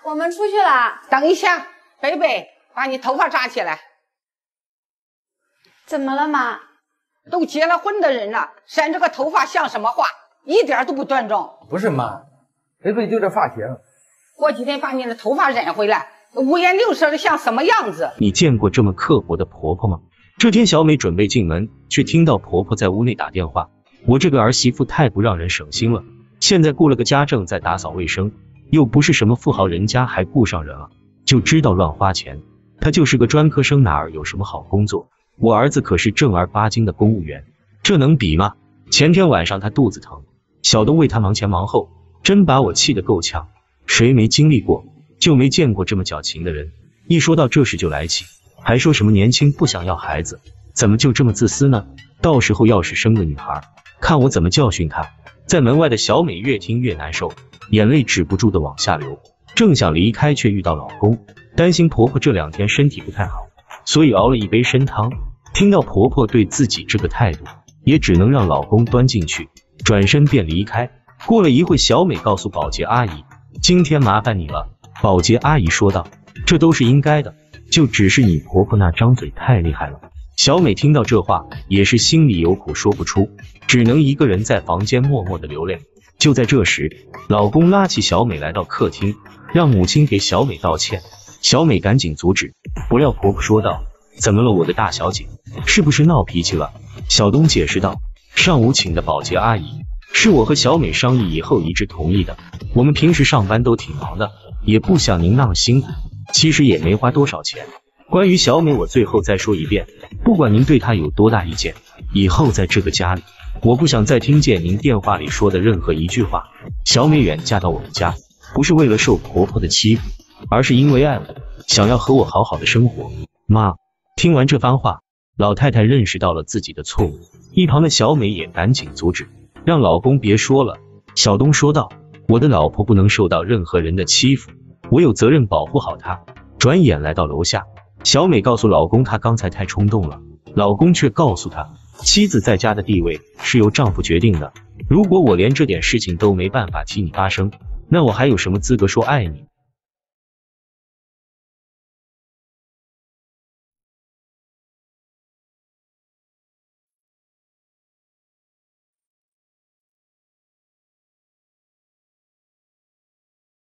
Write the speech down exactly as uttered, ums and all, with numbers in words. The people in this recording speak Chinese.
我们出去了。 等一下，贝贝，把你头发扎起来。 怎么了妈？ 都结了婚的人了，染这个头发像什么话？一点都不端庄。 不是妈，贝贝就这发型。 过几天把你的头发染回来，五颜六色的像什么样子？ 你见过这么刻薄的婆婆吗？这天小美准备进门，却听到婆婆在屋内打电话。我这个儿媳妇太不让人省心了，现在雇了个家政在打扫卫生，又不是什么富豪人家，还雇上人了，就知道乱花钱。她就是个专科生，哪儿有什么好工作？我儿子可是正儿八经的公务员，这能比吗？前天晚上他肚子疼，小东为他忙前忙后，真把我气得够呛。谁没经历过，就没见过这么矫情的人。一说到这事就来气，还说什么年轻不想要孩子，怎么就这么自私呢？到时候要是生个女孩，看我怎么教训她。在门外的小美越听越难受，眼泪止不住的往下流。正想离开，却遇到老公，担心婆婆这两天身体不太好，所以熬了一杯参汤。听到婆婆对自己这个态度，也只能让老公端进去，转身便离开。过了一会，小美告诉保洁阿姨，今天麻烦你了。保洁阿姨说道，这都是应该的，就只是你婆婆那张嘴太厉害了。小美听到这话，也是心里有苦说不出，只能一个人在房间默默的流泪。就在这时，老公拉起小美来到客厅，让母亲给小美道歉。小美赶紧阻止，不料婆婆说道，怎么了我的大小姐，是不是闹脾气了？小东解释道，上午请的保洁阿姨是我和小美商议以后一致同意的，我们平时上班都挺忙的，也不想您那么辛苦，其实也没花多少钱。关于小美我最后再说一遍，不管您对她有多大意见，以后在这个家里，我不想再听见您电话里说的任何一句话。小美远嫁到我们家，不是为了受婆婆的欺负，而是因为爱我，想要和我好好的生活。妈，听完这番话，老太太认识到了自己的错误，一旁的小美也赶紧阻止，让老公别说了。小东说道，我的老婆不能受到任何人的欺负，我有责任保护好她。转眼来到楼下，小美告诉老公她刚才太冲动了，老公却告诉她，妻子在家的地位是由丈夫决定的，如果我连这点事情都没办法替你发声，那我还有什么资格说爱你？